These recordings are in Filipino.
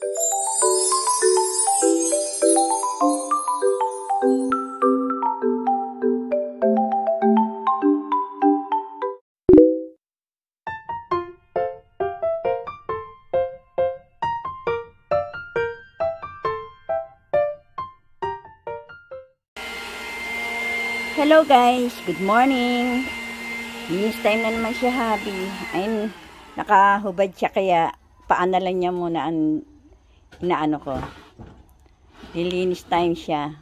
Hello guys, good morning. Linis time na naman siya, habi. Ayun, nakahubad siya kaya paana lang niya muna ang inaano ko. Linis time siya.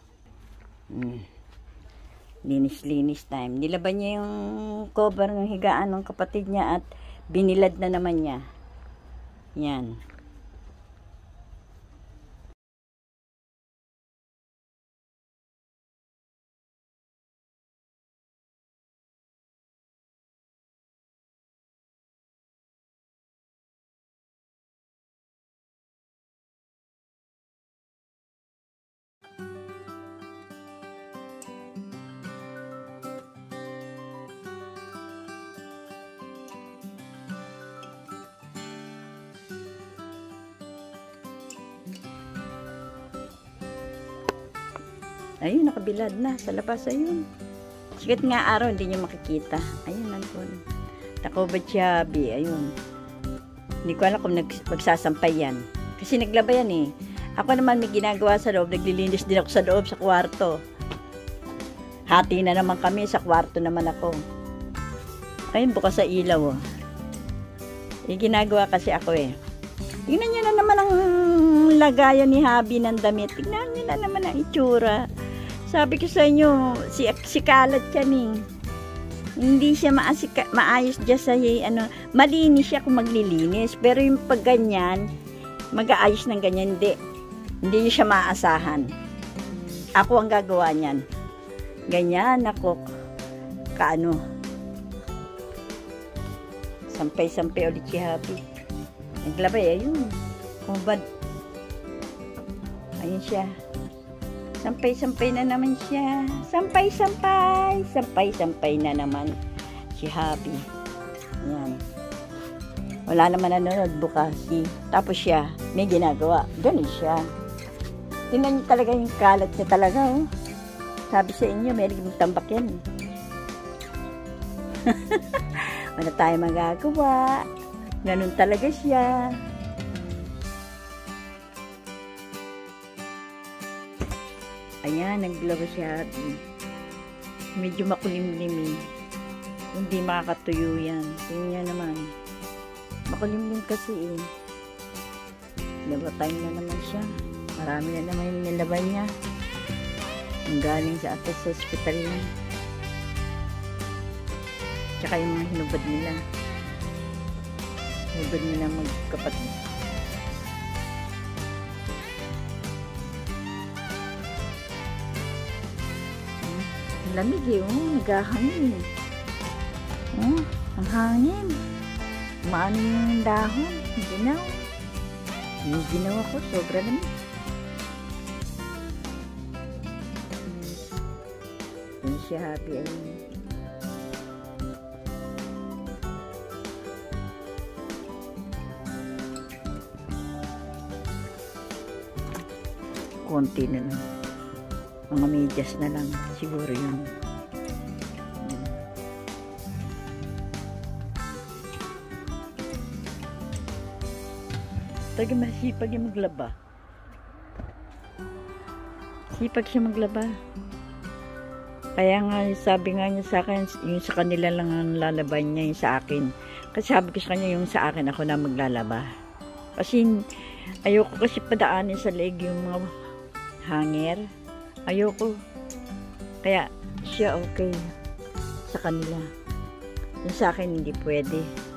Linis time. Nilaban niya yung cover ng higaan ng kapatid niya at binilad na naman niya. Yan. Ayun, nakabilad na sa labas. Ayun. Sikat nga araw, hindi nyo makikita. Ayun, nandun. Nakubad siya, habi. Ayun. Hindi ko alam kung magsasampay yan. Kasi naglaba yan eh. Ako naman may ginagawa sa loob. Naglilinis din ako sa loob, sa kwarto. Hati na naman kami. Sa kwarto naman ako. Ayun, bukas sa ilaw. Oh. Ginagawa kasi ako eh. Tingnan nyo na naman ang lagayan ni habi ng damit. Tingnan nyo na naman ang itsura. Sabi ko sa inyo, si kalat yan eh. Hindi siya maayos dyan sa ano, malinis siya kung maglilinis. Pero yung pag ganyan, mag-aayos ng ganyan, hindi siya maasahan. Ako ang gagawa niyan. Ganyan ako, kaano. Sampay-sampay ulit si habi. Naglabay, ayun. Kumabad. Ayun siya. Sampay-sampay na naman siya. Sampay-sampay. Sampay-sampay na naman si habi. Ayan. Wala naman nanonood bukas. Tapos siya, may ginagawa. Ganun siya. Tingnan niyo talaga yung kalat niya talaga. Oh. Sabi sa inyo, may tambak yan. Wala tayo magagawa. Ganun talaga siya. Ayan, naglaba siya. Medyo makulimlim eh. Hindi makakatuyo yan. Tingnan naman. Makulimlim kasi eh. Laba time na naman siya. Marami na naman yung nilaban niya. Ang galing sa atas sa hospital niya. Tsaka yung mga hinubad nila. Hinubad nila magkapatid. Lamig eh, oh, naghahangin. Oh, ang hangin. Maano yung dahon, ginaw. Yung ginaw ako, sobra naman. Yan siya habi ay. Konti na lang. Mga medyas na lang. Siguro yun. Talaga masipag yung maglaba. Sipag siya maglaba. Kaya nga, sabi nga niya sa akin, yung sa kanila lang ang lalaban niya, yung sa akin. Kasi sabi ko sa kanya, yung sa akin, ako na maglalaba. Kasi, ayoko kasi padaanin sa leg yung mga hanger. Ayoko. Kaya siya okay sa kanila. Yung sa akin hindi pwede.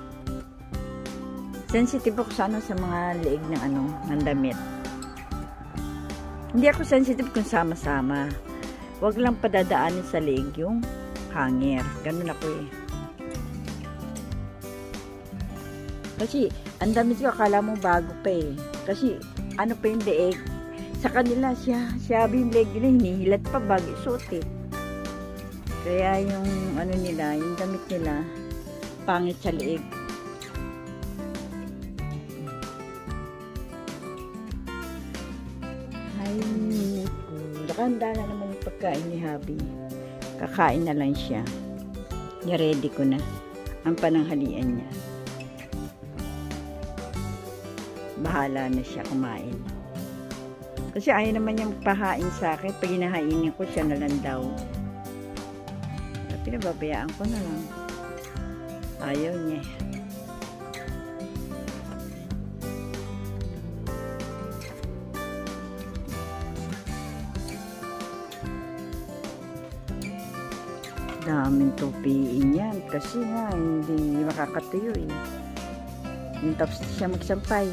Sensitive ako sana sa mga leeg ng ng damit. Hindi ako sensitive kung sama-sama. Huwag lang padadaanin sa leeg yung hanger. Ganun ako eh. Kasi ang damit ko akala mo bago pa eh. Kasi ano pa yung leeg. Sa kanila, siya yung leg nila, hinihilat pa bago isuot eh. Kaya yung nila, yung damit nila, pangit sa leeg. Ay, nakahanda na naman yung pagkain ni Habi. Kakain na lang siya. I-ready ko na ang pananghalian niya. Bahala na siya kumain. Kasi ayaw naman niyang pahain sa akin. Pag hinahainin ko, siya na lang daw. Pinababayaan ko na lang. Ayaw niya. Daming tupiin yan. Kasi nga, hindi makakatuyo eh. Yung tapos siya magsampay.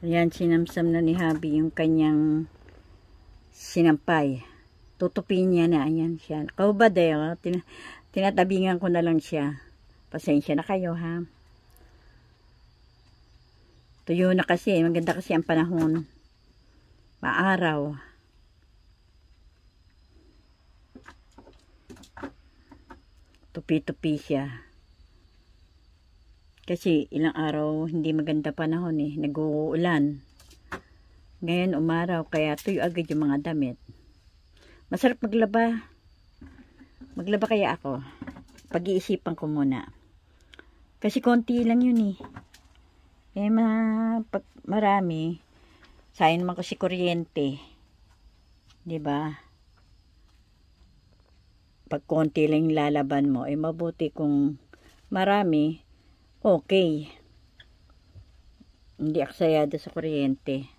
Ayan, sinamsam na ni Habi yung kanyang sinampay. Tutupin niya na. Ayan siya. Kaubade, oh. Tinatabingan ko na lang siya. Pasensya na kayo, ha. Tuyo na kasi. Maganda kasi ang panahon. Maaraw. Tupi-tupi siya. Kasi ilang araw hindi maganda panahon eh. Nag-uulan. Ngayon umaraw kaya tuyo agad yung mga damit. Masarap maglaba. Maglaba kaya ako. Pag-iisipan ko muna. Kasi konti lang yun eh. Eh pag marami, sayang naman kasi kuryente. 'Di ba? Pag konti lang yung lalaban mo, eh mabuti kung marami, okay. Hindi aksayado sa kuryente.